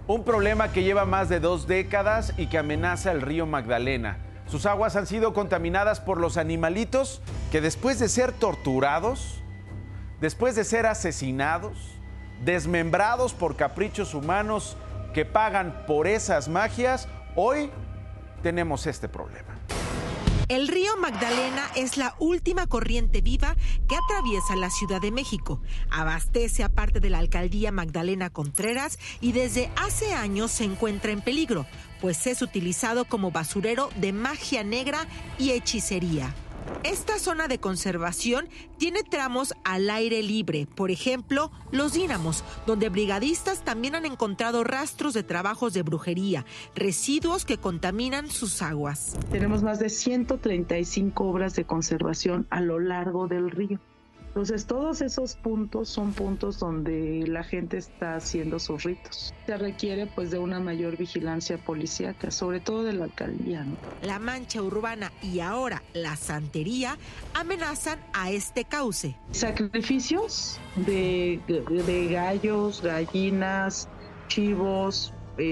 Un problema que lleva más de 2 décadas y que amenaza el río Magdalena. Sus aguas han sido contaminadas por los animalitos que después de ser torturados, después de ser asesinados, desmembrados por caprichos humanos que pagan por esas magias, hoy tenemos este problema. El río Magdalena es la última corriente viva que atraviesa la Ciudad de México. Abastece a parte de la alcaldía Magdalena Contreras y desde hace años se encuentra en peligro, pues es utilizado como basurero de magia negra y hechicería. Esta zona de conservación tiene tramos al aire libre, por ejemplo, Los Dínamos, donde brigadistas también han encontrado rastros de trabajos de brujería, residuos que contaminan sus aguas. Tenemos más de 135 obras de conservación a lo largo del río. Entonces, todos esos puntos son puntos donde la gente está haciendo sus ritos. Se requiere pues de una mayor vigilancia policíaca, sobre todo de la alcaldía, ¿no? La mancha urbana y ahora la santería amenazan a este cauce. Sacrificios de gallos, gallinas, chivos,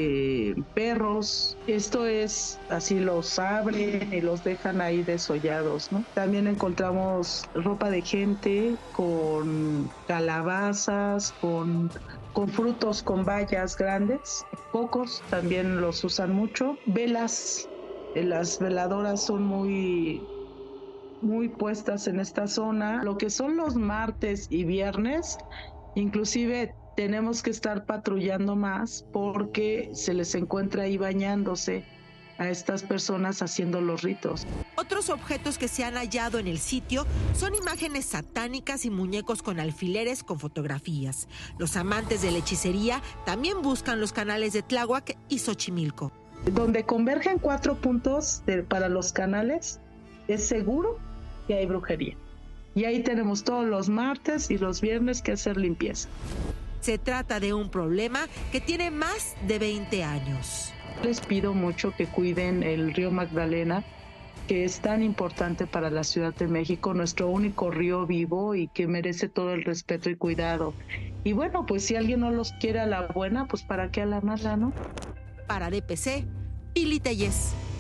perros. Esto es así, los abren y los dejan ahí desollados, ¿no? También encontramos ropa de gente con calabazas, con frutos, con bayas grandes. Pocos también los usan mucho. Velas, las veladoras son muy puestas en esta zona. Lo que son los martes y viernes, inclusive tenemos que estar patrullando más porque se les encuentra ahí bañándose a estas personas haciendo los ritos. Otros objetos que se han hallado en el sitio son imágenes satánicas y muñecos con alfileres con fotografías. Los amantes de la hechicería también buscan los canales de Tláhuac y Xochimilco. Donde convergen 4 puntos para los canales, es seguro que hay brujería. Y ahí tenemos todos los martes y los viernes que hacer limpieza. Se trata de un problema que tiene más de 20 años. Les pido mucho que cuiden el río Magdalena, que es tan importante para la Ciudad de México, nuestro único río vivo y que merece todo el respeto y cuidado. Y bueno, pues si alguien no los quiere a la buena, pues para qué a la mala, ¿no? Para DPC, Pili Tellez.